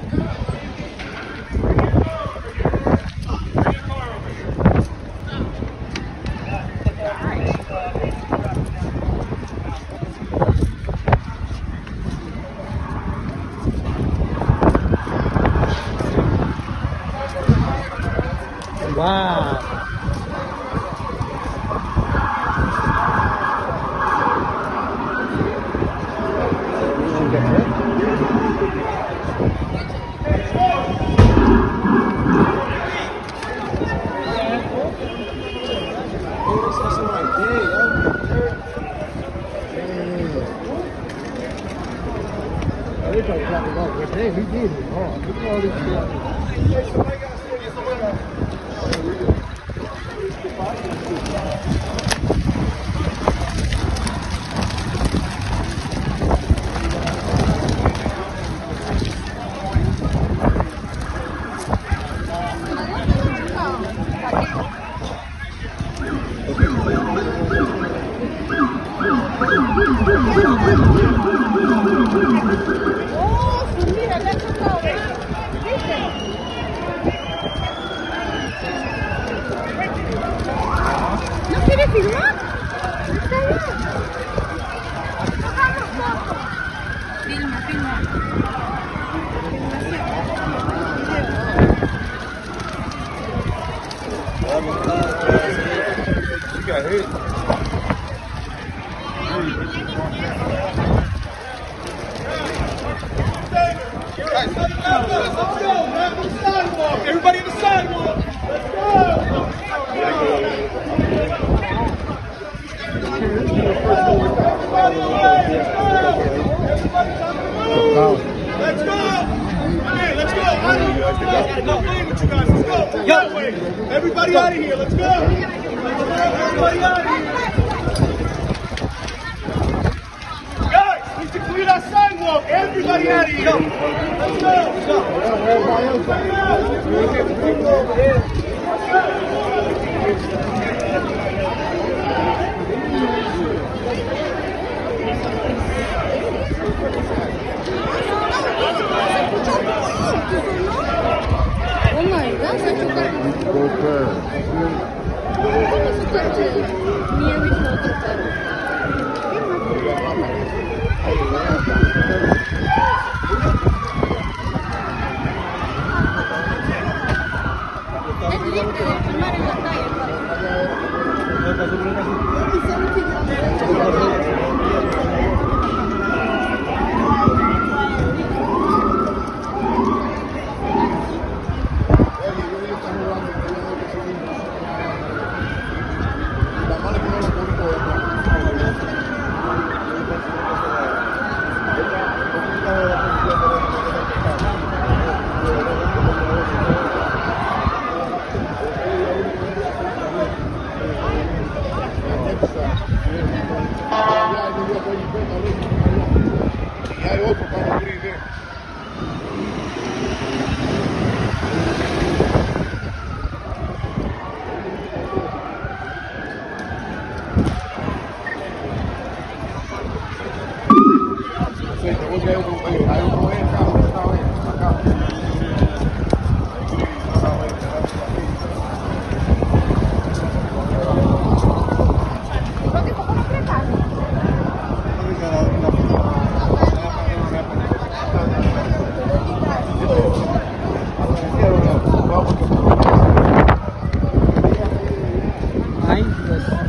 Wow. Hey, he did it. Oh, look at all this stuff. ¿No quiere filmar? Está bien. Filma, filma. She got hit. Everybody in the sidewalk. Let's go. Everybody away. Let's go. Let's go. Hey, let's go. I'm playing with you guys. Let's go. Yo, everybody out of here. Let's go. Everybody out of here. Guys, we need to clear that sidewalk. Everybody out of here. Let's go. Oh my God, se chocaron. ¿Cómo se chocaron? Nieve y no chocaron. Es libre de filmar en la calle. Hay otro para abrir. Nice.